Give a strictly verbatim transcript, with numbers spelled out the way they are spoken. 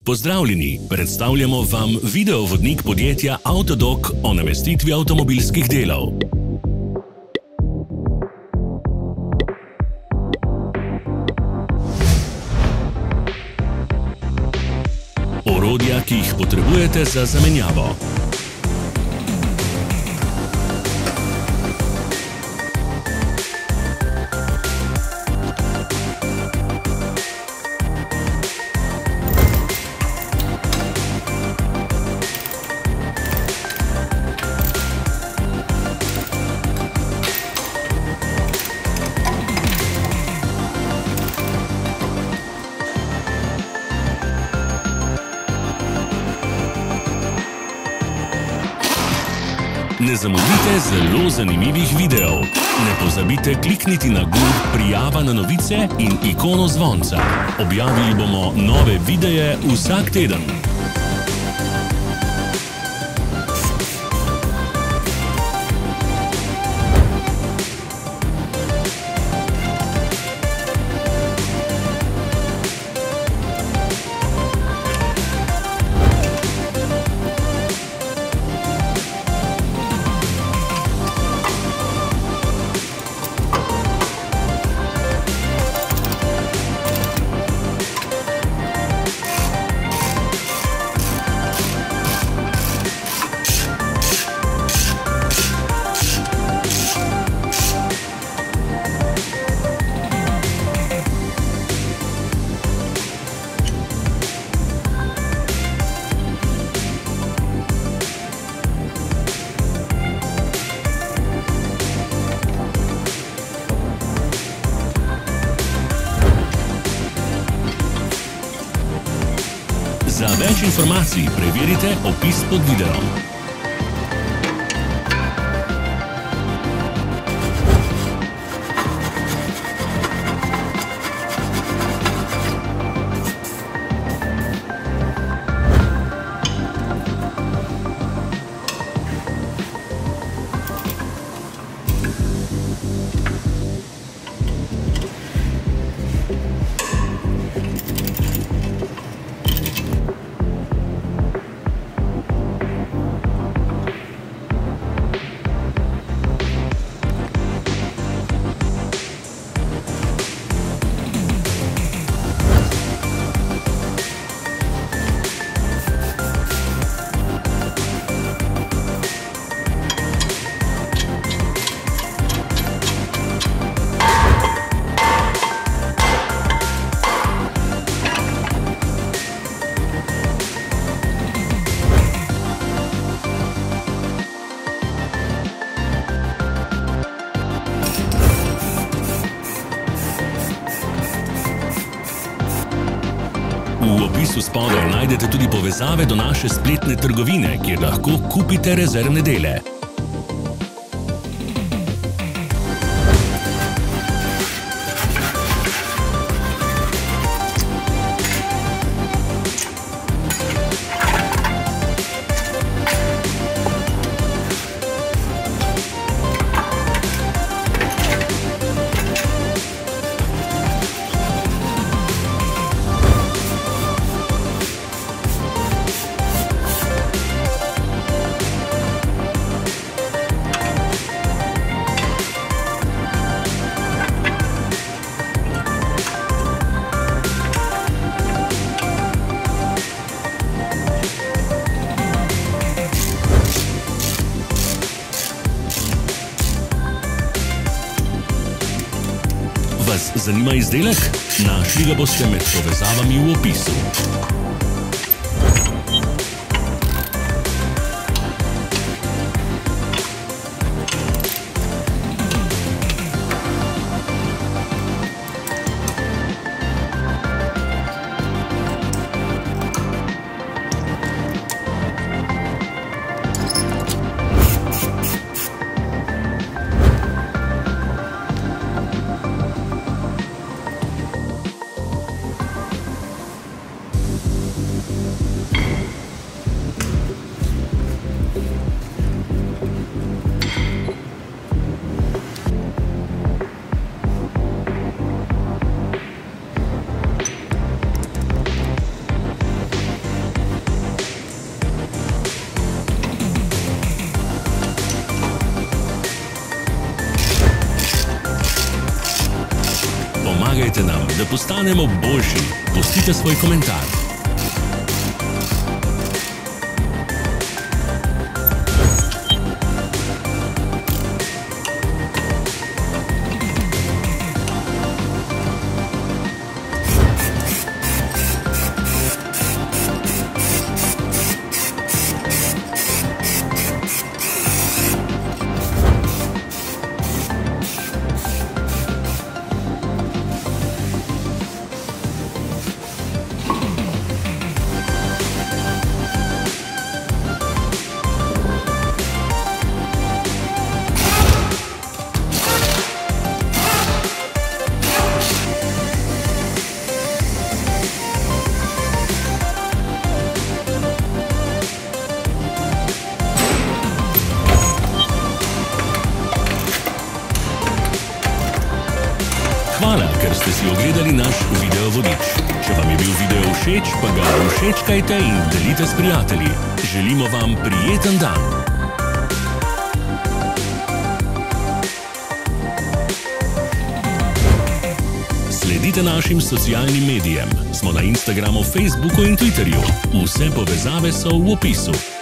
Pozdravljeni, predstavljamo vam videovodnik podjetja Avtodok o namestitvi avtomobilskih delov. Orodja, ki jih potrebujete za zamenjavo. Ne zamudite zelo zanimivih videov. Ne pozabite klikniti na gumb prijava na novice in ikono zvonca. Objavili bomo nove videe vsak teden. Za več informacij preverite opis pod videom. V opisu spodaj najdete tudi povezave do naše spletne trgovine, kjer lahko kupite rezervne dele. Vas zanima izdelek? Našli ga boste med povezavami v opisu. Pomagajte nam, da postanemo boljši. Pustite svoj komentar. Hvala, ker ste si ogledali naš video vodič. Če vam je bil video všeč, pa ga všečkajte in delite s prijatelji. Želimo vam prijeten dan. Sledite našim socialnim medijem. Smo na Instagramu, Facebooku in Twitterju. Vse povezave so v opisu.